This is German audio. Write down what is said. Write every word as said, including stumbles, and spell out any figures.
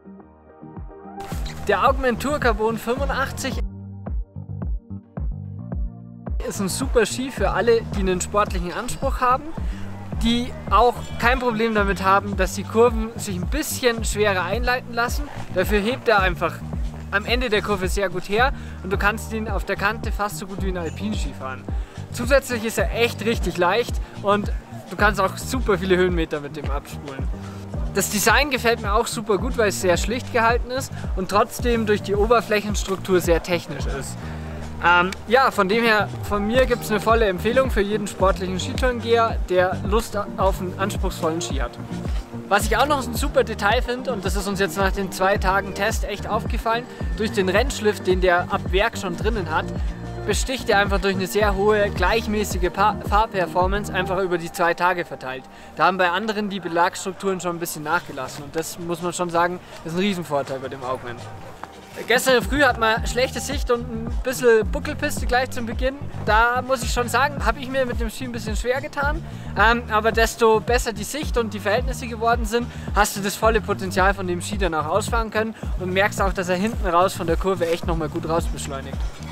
Der Augment Tour Carbon fünfundachtzig ist ein super Ski für alle, die einen sportlichen Anspruch haben, die auch kein Problem damit haben, dass die Kurven sich ein bisschen schwerer einleiten lassen. Dafür hebt er einfach am Ende der Kurve sehr gut her und du kannst ihn auf der Kante fast so gut wie ein Alpinski fahren. Zusätzlich ist er echt richtig leicht und du kannst auch super viele Höhenmeter mit dem abspulen. Das Design gefällt mir auch super gut, weil es sehr schlicht gehalten ist und trotzdem durch die Oberflächenstruktur sehr technisch ist. Ähm, ja, von dem her, von mir gibt es eine volle Empfehlung für jeden sportlichen Skitourengeher, der Lust auf einen anspruchsvollen Ski hat. Was ich auch noch ein super Detail finde, und das ist uns jetzt nach den zwei Tagen Test echt aufgefallen, durch den Rennschliff, den der ab Werk schon drinnen hat, besticht er einfach durch eine sehr hohe, gleichmäßige Fahrperformance einfach über die zwei Tage verteilt. Da haben bei anderen die Belagsstrukturen schon ein bisschen nachgelassen und das muss man schon sagen, ist ein Riesenvorteil bei dem Augment. Gestern früh hat man schlechte Sicht und ein bisschen Buckelpiste gleich zum Beginn. Da muss ich schon sagen, habe ich mir mit dem Ski ein bisschen schwer getan. Ähm, aber desto besser die Sicht und die Verhältnisse geworden sind, hast du das volle Potenzial von dem Ski dann auch ausfahren können und merkst auch, dass er hinten raus von der Kurve echt nochmal gut raus beschleunigt.